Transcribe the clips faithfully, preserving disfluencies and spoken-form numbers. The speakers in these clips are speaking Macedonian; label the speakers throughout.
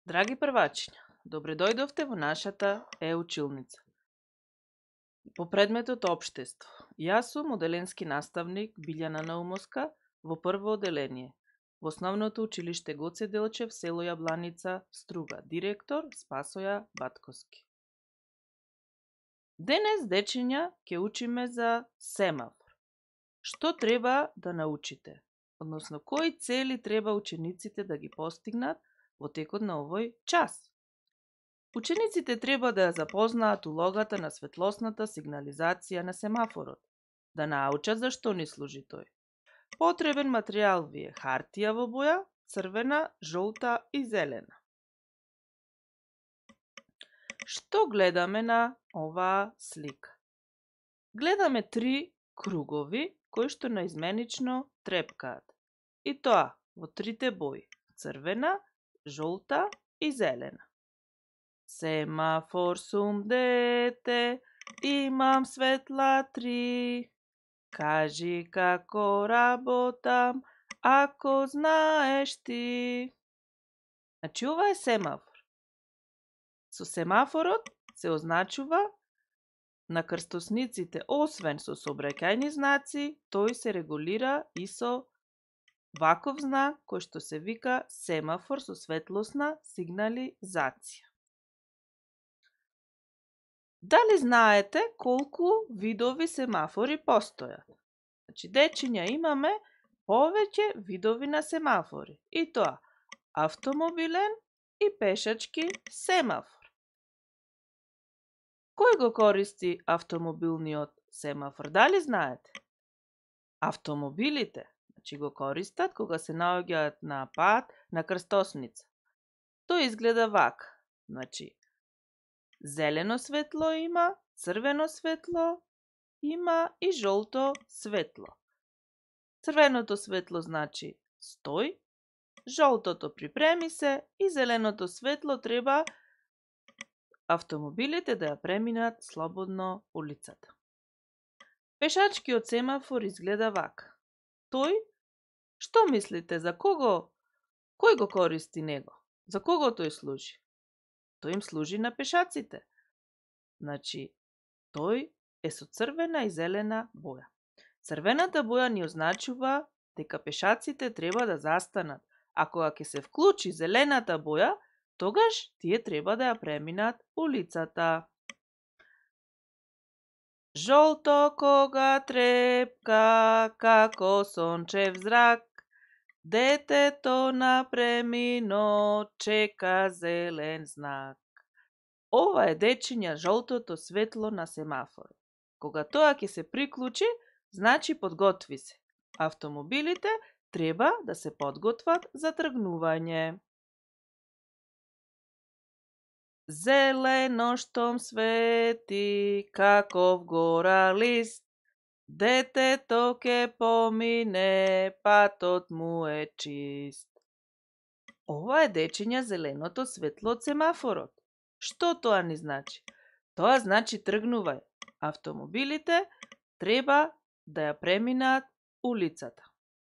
Speaker 1: Драги првачиња, добре дојдовте во нашата е-училница. По предметот општество. Јас сум оделенски наставник Билјана Наумовска во прво оделение во Основното училиште Гоце Делчев, село Јабланица, Струга. Директор Спасоја Батковски. Денес, дечиња, ќе учиме за семафор. Што треба да научите? Односно, кои цели треба учениците да ги постигнат во текот на овој час? Учениците треба да ја запознаат улогата на светлосната сигнализација на семафорот, да научат за што ни служи тој. Потребен материјал ви е хартија во боја, црвена, жолта и зелена. Што гледаме на оваа слика? Гледаме три кругови кои што наизменично трепкаат. И тоа во трите бои: црвена, жолта и зелена. Семафор сум дете, имам светла три. Кажи како работам, ако знаеш ти. Значи, ова е семафор. Со семафорот се означува на крстосниците, освен со сообраќајни знаци, тој се регулира и со ваков знак кој што се вика семафор со светлосна сигнализација. Дали знаете колку видови семафори постојат? Значи, дечиња, имаме повеќе видови на семафори. И тоа автомобилен и пешачки семафор. Кој го користи автомобилниот семафор? Дали знаете? Автомобилите, значи, го користат кога се наоѓаат на пат на крстосница. Тој изгледа вака. Значи, зелено светло има, црвено светло има и жолто светло. Црвеното светло значи стој, жолтото припреми се и зеленото светло треба автомобилите да ја преминат слободно улицата. Пешачкиот семафор изгледа вака. Тој, што мислите, за кого, кој го користи него? За кого тој служи? Тој им служи на пешаците. Значи, тој е со црвена и зелена боја. Црвената боја ни означува дека пешаците треба да застанат, а кога ќе се вклучи зелената боја, тогаш тие треба да ја преминат улицата. Жолто кога трепка како сончев зрак, детето на премино чека зелен знак. Ова е, дечиња, жолтото светло на семафорот. Кога тоа ќе се приклучи, значи подготви се. Автомобилите треба да се подготват за тргнување. Зелено штом свети, каков гора лист, детето ке помине, патот му е чист. Ова е, дечиња, зеленото светло од семафорот. Што тоа ни значи? Тоа значи тргнувај. Автомобилите треба да ја преминат улицата.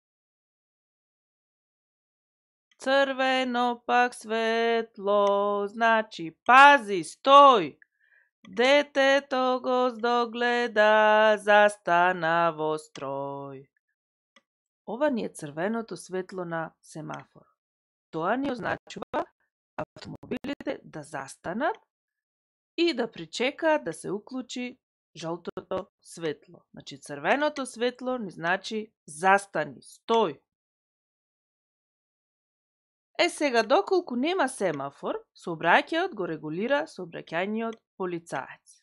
Speaker 1: Црвено пак светло, значи пази, стој. Детето го здогледа, застана во строј. Ова ни е црвеното светло на семафор. Тоа ни означува автомобилите да застанат и да причекаат да се уклучи жолтото светло. Значи, црвеното светло ни значи застани, стој. Е, сега, доколку нема семафор, сообраќајот го регулира сообраќајниот полицаец.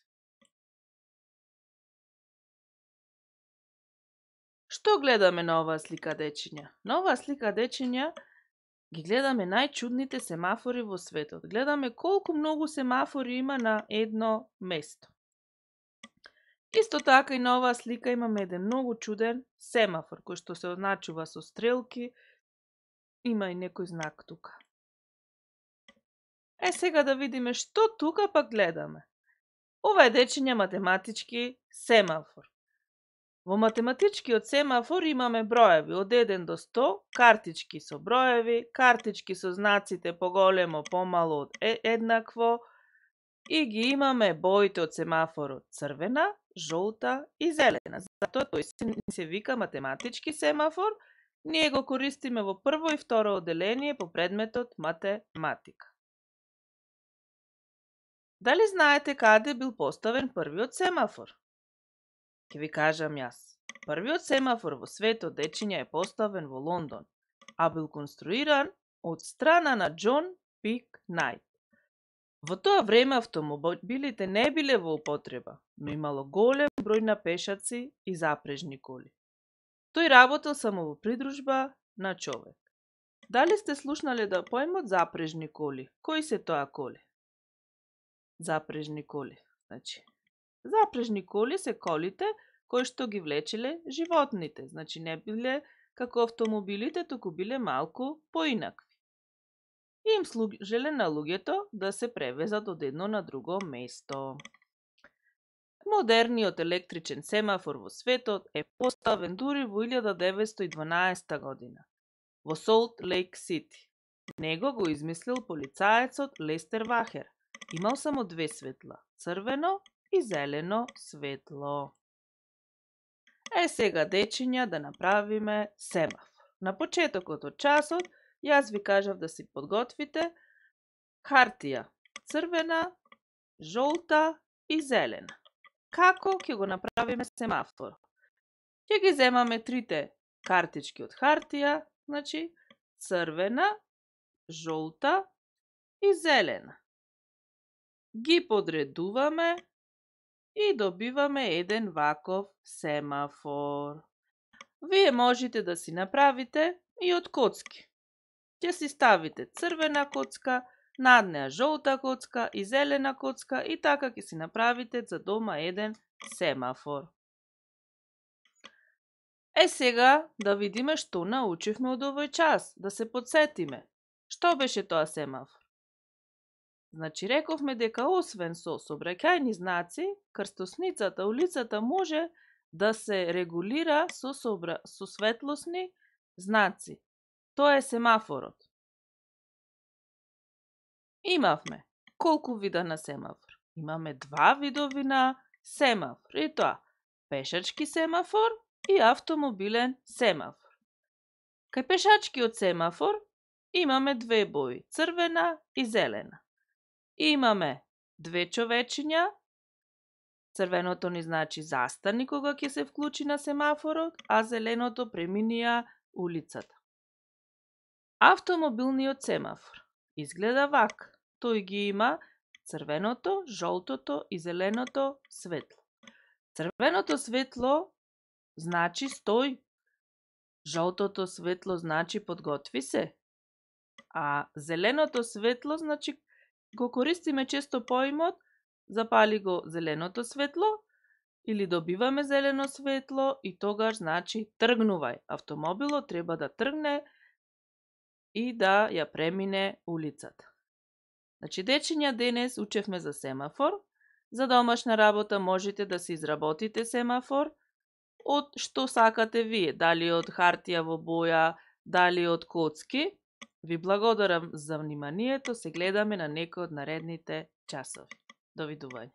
Speaker 1: Што гледаме на оваа слика, дечиња? На оваа слика, дечиња, ги гледаме најчудните семафори во светот. Гледаме колку многу семафори има на едно место. Исто така и на оваа слика имаме еден многу чуден семафор, кој што се означува со стрелки, има и некој знак тука. Е, сега да видиме што тука пак гледаме. Ова е, дечиња, математички семафор. Во математичкиот семафор имаме броеви од еден до сто, картички со броеви, картички со знаците поголемо, помало од еднакво, и ги имаме боите од семафорот црвена, жолта и зелена. Затоа тој се, се вика математички семафор. Ние го користиме во прво и второ одделение по предметот математика. Дали знаете каде бил поставен првиот семафор? Ќе ви кажам јас. Првиот семафор во светот, дечиња, е поставен во Лондон, а бил конструиран од страна на Џон Пик Најт. Во тоа време автомобилите не биле во употреба, но имало голем број на пешаци и запрежни коли. Тој работел само во придружба на човек. Дали сте слушнале да поимот запрежни коли? Кои се тоа коли? Запрежни коли. Значи, запрежни коли се колите кои што ги влечеле животните. Значи, не биле како автомобилите, туку биле малку поинакви. И им служеле на луѓето да се превезат од едно на друго место. Модерниот електричен семафор во светот е поставен дури во илјада деветстотини и дванаесета година во Солт Лейк Сити. Него го измислил полицаецот Лестер Вахер. Имал само две светла, црвено и зелено светло. Е, сега, дечиња, да направиме семафор. На почетокот од часот, јас ви кажав да си подготвите хартија црвена, жолта и зелена. Како ќе го направиме семафор? Ќе ги земаме трите картички од хартија, значи црвена, жолта и зелена. Ги подредуваме и добиваме еден ваков семафор. Вие можете да си направите и од коцки. Ќе си ставите црвена коцка, над неа жолта коцка и зелена коцка и така ќе си направите за дома еден семафор. Е, сега да видиме што научивме од овој час, да се подсетиме. Што беше тоа семафор? Значи, рековме дека освен со сообраќајни знаци, крстосницата, улицата може да се регулира со, собра... со светлосни знаци. Тоа е семафорот. Имавме колку вида на семафор? Имаме два видови на семафор. И тоа, пешачки семафор и автомобилен семафор. Кај пешачкиот семафор имаме две бои, црвена и зелена. Имаме две човечиња, црвеното ни значи застани кога ќе се вклучи на семафорот, а зеленото преминија улицата. Автомобилниот семафор изгледа вака. Тој ги има црвеното, жолтото и зеленото светло. Црвеното светло значи стој, жолтото светло значи подготви се, а зеленото светло значи го користиме често поимот, запали го зеленото светло или добиваме зелено светло и тогаш значи тргнувај. Автомобилот треба да тргне и да ја премине улицата. Значи, дечиња, денес учевме за семафор. За домашна работа можете да се изработите семафор од што сакате вие, дали од хартија во боја, дали од коцки. Ви благодарам за вниманието, се гледаме на некој од наредните часови. Довидување.